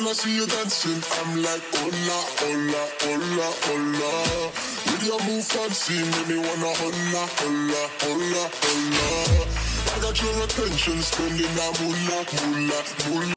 when I see you dancing, I'm like, hola, hola, hola, hola. With your move fancy, make me wanna hola, hola, hola, hola. I got your attention, spending that moolah, moolah, moolah.